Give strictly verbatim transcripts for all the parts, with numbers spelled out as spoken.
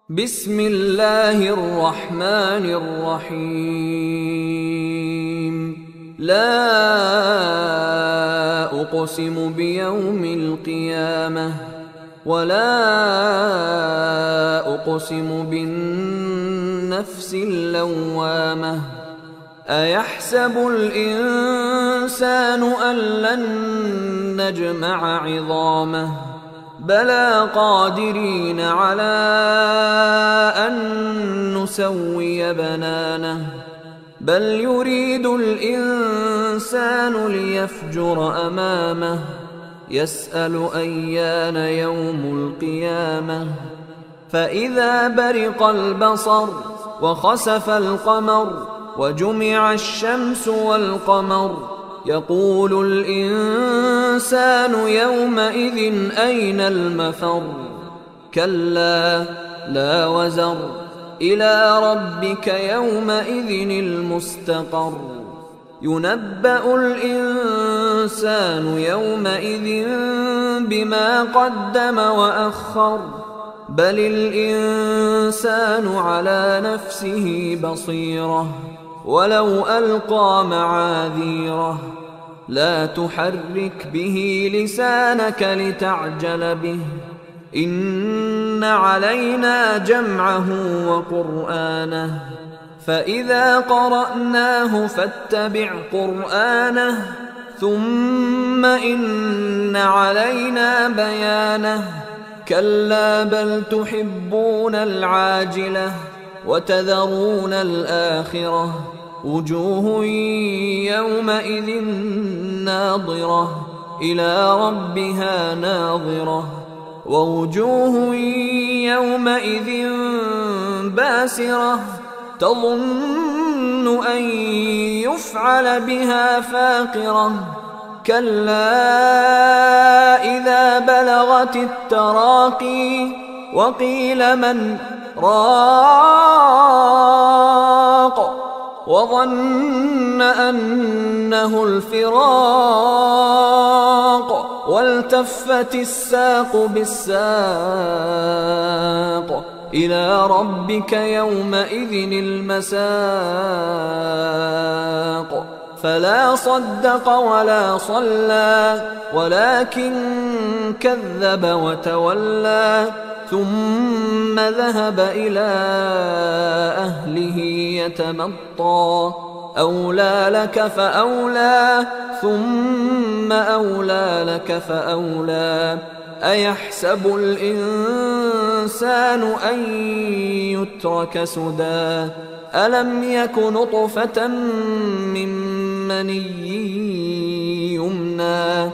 بسم الله الرحمن الرحيم. لا أقسم بيوم القيامة ولا أقسم بالنفس اللوامة. أيحسب الإنسان أن لن نجمع عظامه بلى قادرين على أن نسوي بنانه بل يريد الإنسان ليفجر أمامه يسأل أيان يوم القيامة. فإذا برق البصر وخسف القمر وجمع الشمس والقمر يقول الإنسان يومئذ أين المفر. كلا لا وزر إلى ربك يومئذ المستقر. ينبأ الإنسان يومئذ بما قدم وأخر بل الإنسان على نفسه بصيرة ولو ألقى معاذيره. لا تحرك به لسانك لتعجل به إن علينا جمعه وقرآنه فإذا قرأناه فاتبع قرآنه ثم إن علينا بيانه. كلا بل تحبون العاجلة وتذرون الآخرة وجوه يومئذ ناظرة إلى ربها ناظرة ووجوه يومئذ باسرة تظن أن يفعل بها فاقرة. كلا إذا بلغت التراقي وقيل من راق وظن أنه الفراق والتفت الساق بالساق إلى ربك يومئذ المساق. فلا صدق ولا صلى ولكن كذب وتولى ثم ذهب إلى أهله يتمطى. أولى لك فأولى ثم أولى لك فأولى. أيحسب الإنسان أن يترك سدى ألم يك نطفة من مني يمنى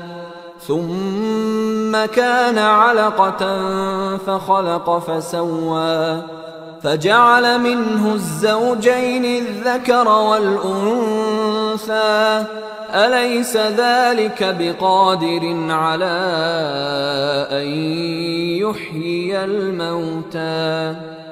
ثم كان علقة فخلق فسوى فجعل منه الزوجين الذكر والأنثى. أليس ذلك بقادر على أن يحيي الموتى؟